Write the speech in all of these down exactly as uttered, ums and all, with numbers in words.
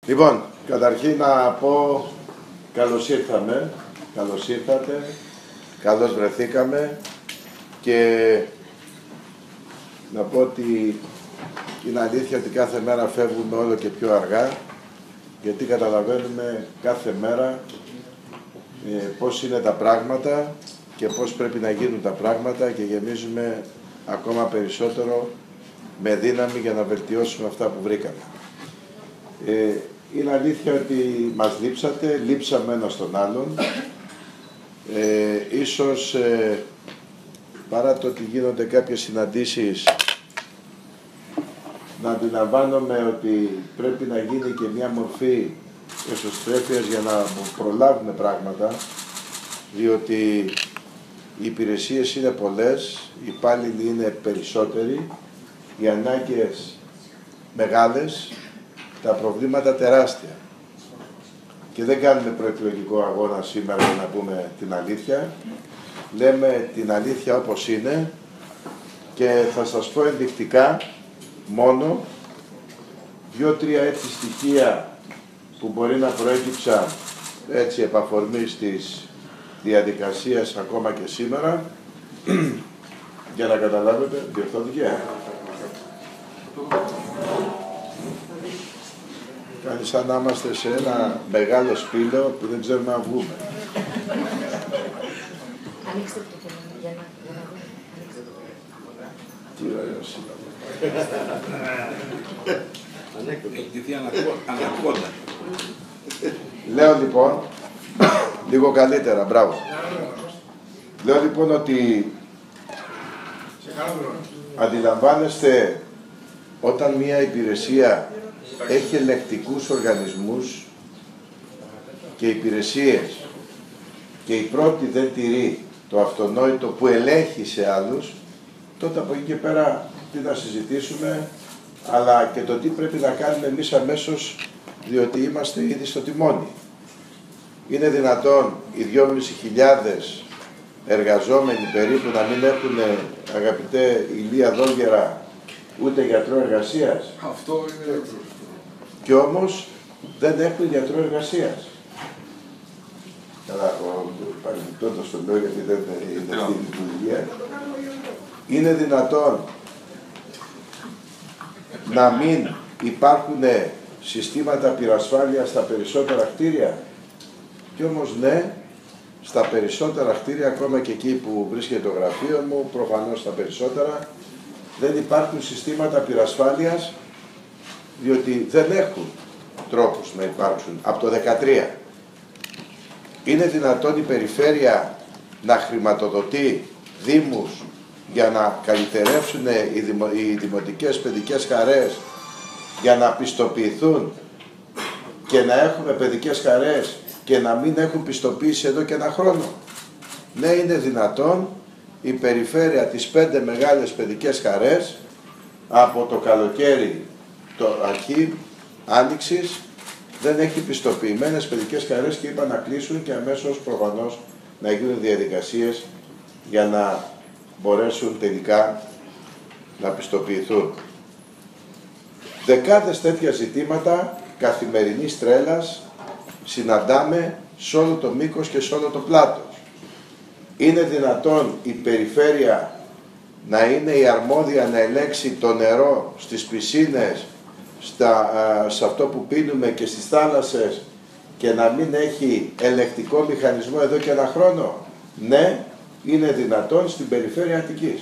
Λοιπόν, καταρχήν να πω καλώς ήρθαμε, καλώς ήρθατε, καλώς βρεθήκαμε και να πω ότι είναι αλήθεια ότι κάθε μέρα φεύγουμε όλο και πιο αργά, γιατί καταλαβαίνουμε κάθε μέρα ε, πώς είναι τα πράγματα και πώς πρέπει να γίνουν τα πράγματα και γεμίζουμε ακόμα περισσότερο με δύναμη για να βελτιώσουμε αυτά που βρήκαμε. Ε, είναι αλήθεια ότι μας λείψατε, λείψαμε ένας τον άλλον. Ε, ίσως ε, παρά το ότι γίνονται κάποιες συναντήσεις, να αντιλαμβάνομαι ότι πρέπει να γίνει και μια μορφή εσωστρέφειας για να προλάβουμε πράγματα, διότι οι υπηρεσίες είναι πολλές, οι υπάλληλοι είναι περισσότεροι, οι ανάγκες μεγάλες, τα προβλήματα τεράστια. Και δεν κάνουμε προεκλογικό αγώνα σήμερα για να πούμε την αλήθεια. Λέμε την αλήθεια όπως είναι και θα σας πω ενδεικτικά μόνο δύο-τρία έτσι στοιχεία που μπορεί να προέκυψαν έτσι επ' αφορμής της διαδικασίας ακόμα και σήμερα για να καταλάβετε, διορθώθηκε. Κάνει σαν να είμαστε σε ένα μεγάλο σπήλαιο που δεν ξέρουμε να βγούμε. Ανοίξτε το κείμενο για να δούμε. Τι ωραίο σύλλαβο. Ανακόντα. Λέω λοιπόν, λίγο καλύτερα, μπράβο. Λέω λοιπόν ότι αντιλαμβάνεστε όταν μια υπηρεσία έχει ελεκτικούς οργανισμούς και υπηρεσίες και η πρώτη δεν τηρεί το αυτονόητο που ελέγχει σε άλλους, τότε από εκεί και πέρα τι να συζητήσουμε, αλλά και το τι πρέπει να κάνουμε εμείς αμέσως, διότι είμαστε ήδη στο τιμόνι. Είναι δυνατόν οι δυόμισι χιλιάδες εργαζόμενοι περίπου να μην έχουν, αγαπητέ Ηλία Δόλγερα, ούτε γιατρό εργασίας? Αυτό είναι... Και όμως δεν έχουν γιατρό εργασίας. Καλά, ο παρεμπιπτόντος το λέω γιατί δεν είναι αυτή η λειτουργία. Είναι δυνατόν να μην υπάρχουν συστήματα πυρασφάλειας στα περισσότερα κτίρια? Και όμως ναι, στα περισσότερα κτίρια, ακόμα και εκεί που βρίσκεται το γραφείο μου, προφανώς στα περισσότερα, δεν υπάρχουν συστήματα πυρασφάλειας, διότι δεν έχουν τρόπους να υπάρξουν από το δεκατρία. Είναι δυνατόν η περιφέρεια να χρηματοδοτεί δήμους για να καλυτερεύσουν οι, δημο, οι δημοτικές παιδικές χαρές για να πιστοποιηθούν και να έχουμε παιδικές χαρές και να μην έχουν πιστοποίηση εδώ και ένα χρόνο? Ναι, είναι δυνατόν η περιφέρεια τις πέντε μεγάλες παιδικές χαρές από το καλοκαίρι, το αρχή άνοιξης, δεν έχει πιστοποιημένες παιδικές χαρές και είπαν να κλείσουν και αμέσως προφανώς να γίνουν διαδικασίες για να μπορέσουν τελικά να πιστοποιηθούν. Δεκάδες τέτοια ζητήματα καθημερινής τρέλας συναντάμε σε όλο το μήκος και σε όλο το πλάτος. Είναι δυνατόν η περιφέρεια να είναι η αρμόδια να ελέγξει το νερό στις πισίνες, στα, σε αυτό που πίνουμε και στις θάλασσες και να μην έχει ελεκτικό μηχανισμό εδώ και ένα χρόνο? Ναι, είναι δυνατόν στην περιφέρεια Αττικής.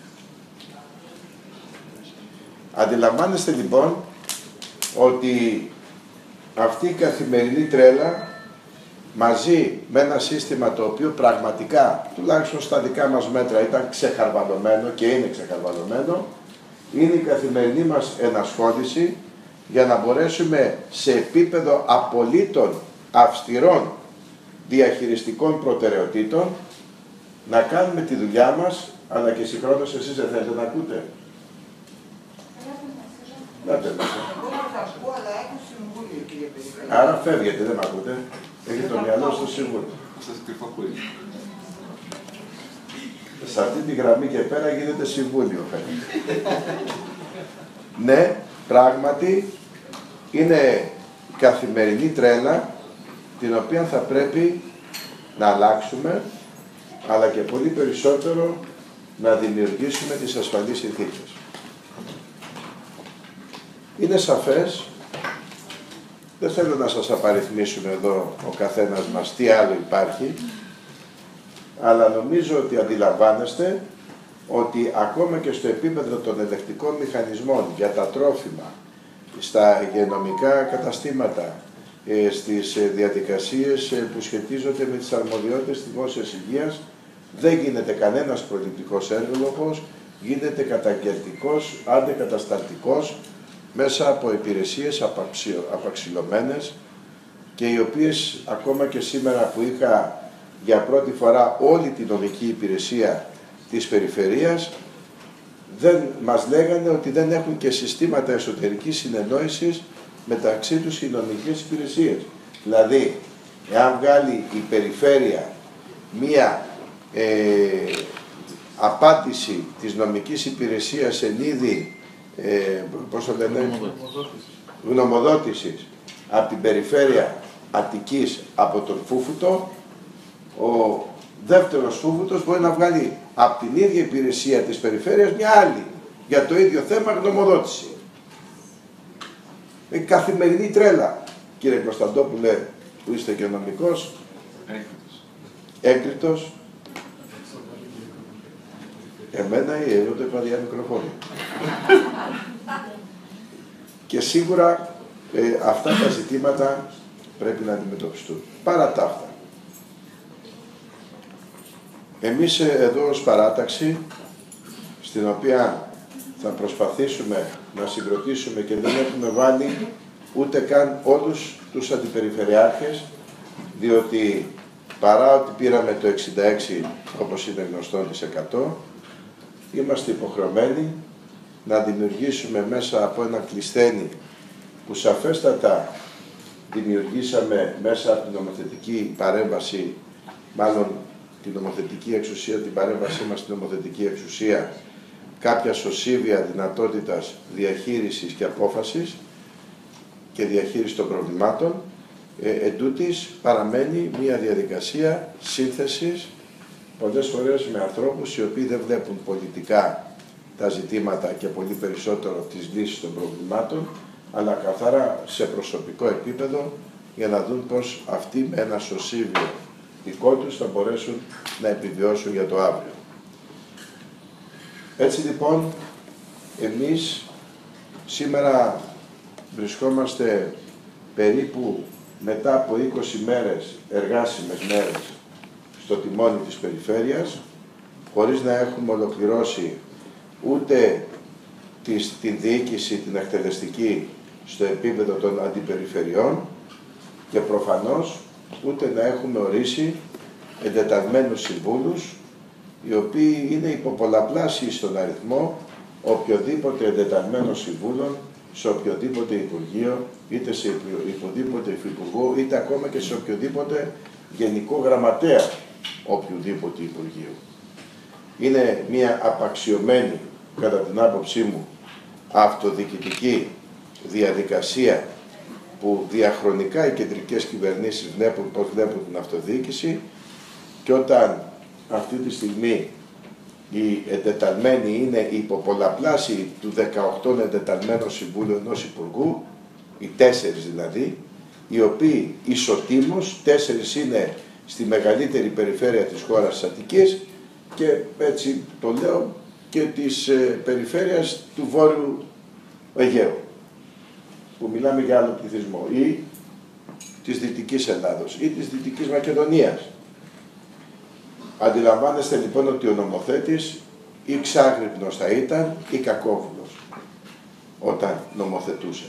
Αντιλαμβάνεστε λοιπόν ότι αυτή η καθημερινή τρέλα μαζί με ένα σύστημα το οποίο πραγματικά, τουλάχιστον στα δικά μας μέτρα, ήταν ξεχαρβαλωμένο και είναι ξεχαρβαλωμένο, είναι η καθημερινή μας ενασχόληση για να μπορέσουμε σε επίπεδο απολύτων αυστηρών διαχειριστικών προτεραιοτήτων να κάνουμε τη δουλειά μας, αλλά και συγχρόνως εσείς δεν θέλετε να ακούτε. Να τέλος. Άρα φεύγετε, δεν με ακούτε. Έχετε το μυαλό στο Συμβούλιο. Σε αυτή τη γραμμή και πέρα γίνεται Συμβούλιο. Ναι, πράγματι είναι καθημερινή τρέλα, την οποία θα πρέπει να αλλάξουμε, αλλά και πολύ περισσότερο να δημιουργήσουμε τις ασφαλείς συνθήκες. Είναι σαφές, δεν θέλω να σας απαριθμίσουμε εδώ ο καθένας μας τι άλλο υπάρχει, αλλά νομίζω ότι αντιλαμβάνεστε ότι ακόμα και στο επίπεδο των ελεκτικών μηχανισμών για τα τρόφιμα, στα υγειονομικά καταστήματα, στις διαδικασίες που σχετίζονται με τις αρμοδιότητες της δημόσιας υγείας, δεν γίνεται κανένας προληπτικός έργος, γίνεται καταγγελτικός, αντεκατασταλτικός, μέσα από υπηρεσίες απαξιλωμένες και οι οποίες ακόμα και σήμερα που είχα για πρώτη φορά όλη τη νομική υπηρεσία της περιφερείας, δεν μας λέγανε ότι δεν έχουν και συστήματα εσωτερικής συνεννόησης μεταξύ τους οι νομικές υπηρεσίες. Δηλαδή, εάν βγάλει η περιφέρεια μία ε, απάντηση της νομικής υπηρεσίας εν είδη ε, πώς το λένε, γνωμοδότησης από την περιφέρεια Αττικής από τον Φούφουτο, ο δεύτερος Φούφουτος μπορεί να βγάλει από την ίδια υπηρεσία της περιφέρειας μια άλλη για το ίδιο θέμα γνωμοδότηση. Ε, καθημερινή τρέλα, κύριε Κωνσταντόπουλε, που είστε και νομικός, έγκριτος. Εμένα ή εγώ το είπα δια μικροφώνου. Και σίγουρα ε, αυτά τα ζητήματα πρέπει να αντιμετωπιστούν. Παρά τα αυτά, εμείς εδώ ως παράταξη, στην οποία θα προσπαθήσουμε να συγκροτήσουμε και δεν έχουμε βάλει ούτε καν όλους τους αντιπεριφερειάρχες, διότι παρά ότι πήραμε το εξήντα έξι, όπως είναι γνωστό, της εκατό, είμαστε υποχρεωμένοι να δημιουργήσουμε μέσα από ένα κλεισθένη που σαφέστατα δημιουργήσαμε μέσα από την νομοθετική παρέμβαση, μάλλον την νομοθετική εξουσία, την παρέμβασή μας στην νομοθετική εξουσία, κάποια σωσίβια δυνατότητας διαχείρισης και απόφασης και διαχείριση των προβλημάτων, ε, εντούτοις παραμένει μια διαδικασία σύνθεσης, πολλές φορές με ανθρώπους οι οποίοι δεν βλέπουν πολιτικά τα ζητήματα και πολύ περισσότερο τις λύσεις των προβλημάτων, αλλά καθαρά σε προσωπικό επίπεδο, για να δουν πώς αυτοί με ένα σωσίβιο δικό τους θα μπορέσουν να επιβιώσουν για το αύριο. Έτσι λοιπόν, εμείς σήμερα βρισκόμαστε περίπου μετά από είκοσι μέρες, εργάσιμες μέρες, στο τιμόνι της περιφέρειας, χωρίς να έχουμε ολοκληρώσει ούτε την διοίκηση, την εκτελεστική, στο επίπεδο των αντιπεριφερειών και προφανώς ούτε να έχουμε ορίσει εντεταλμένους συμβούλους, οι οποίοι είναι υποπολαπλάσιοι στον αριθμό οποιοδήποτε εντεταλμένο συμβούλων σε οποιοδήποτε Υπουργείο, είτε σε οποιοδήποτε Υφυπουργό, είτε ακόμα και σε οποιοδήποτε Γενικό Γραμματέα οποιοδήποτε Υπουργείου. Είναι μια απαξιωμένη, κατά την άποψή μου, αυτοδιοικητική διαδικασία που διαχρονικά οι κεντρικές κυβερνήσεις βλέπουν πώς βλέπουν την αυτοδιοίκηση, και όταν αυτή τη στιγμή οι εντεταλμένοι είναι υποπολαπλάσιοι του δεκαοκτώ εντεταλμένου συμβούλου ενός υπουργού, οι τέσσερις δηλαδή, οι οποίοι ισοτήμως, τέσσερις είναι στη μεγαλύτερη περιφέρεια της χώρας της Αττικής και έτσι το λέω και της ε, περιφέρειας του Βόρειου Αιγαίου, που μιλάμε για άλλο πληθυσμό, ή της Δυτικής Ελλάδος ή της Δυτικής Μακεδονίας. Αντιλαμβάνεστε λοιπόν ότι ο νομοθέτης ή ξάγρυπνος θα ήταν ή κακόβουλος όταν νομοθετούσε.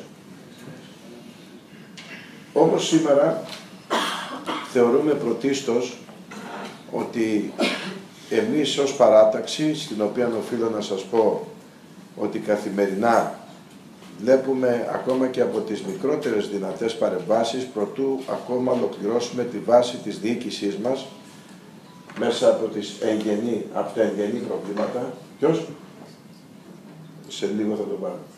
Όμως σήμερα θεωρούμε πρωτίστως ότι εμείς ως παράταξη, στην οποία οφείλω να σας πω ότι καθημερινά βλέπουμε ακόμα και από τις μικρότερες δυνατές παρεμβάσεις, προτού ακόμα ολοκληρώσουμε τη βάση της διοίκησής μας, μέσα από, τις εγγενή, από τα εγγενή προβλήματα. Ποιος? Σε λίγο θα το πάρω.